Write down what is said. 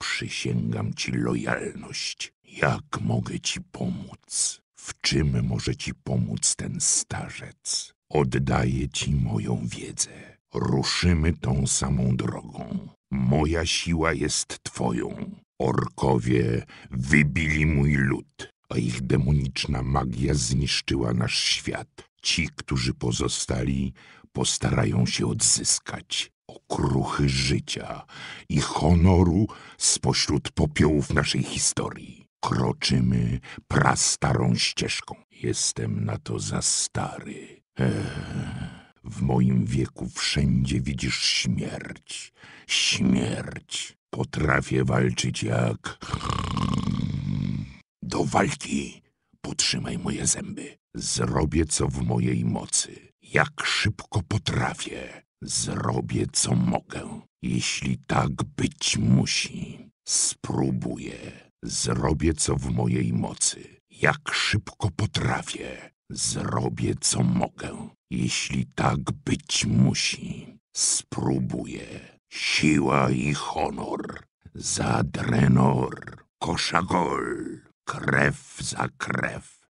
Przysięgam ci lojalność. Jak mogę ci pomóc? W czym może ci pomóc ten starzec? Oddaję ci moją wiedzę. Ruszymy tą samą drogą. Moja siła jest twoją. Orkowie wybili mój lud, a ich demoniczna magia zniszczyła nasz świat. Ci, którzy pozostali, postarają się odzyskać okruchy życia i honoru spośród popiołów naszej historii. Kroczymy prastarą ścieżką. Jestem na to za stary. W moim wieku wszędzie widzisz śmierć. Śmierć. Potrafię walczyć jak... Do walki. Potrzymaj moje zęby. Zrobię, co w mojej mocy. Jak szybko potrafię. Zrobię, co mogę. Jeśli tak być musi. Spróbuję. Zrobię, co w mojej mocy. Jak szybko potrafię. Zrobię, co mogę. Jeśli tak być musi. Spróbuję. Siła i honor. Za Drenor. Koszagol. Krew za krew.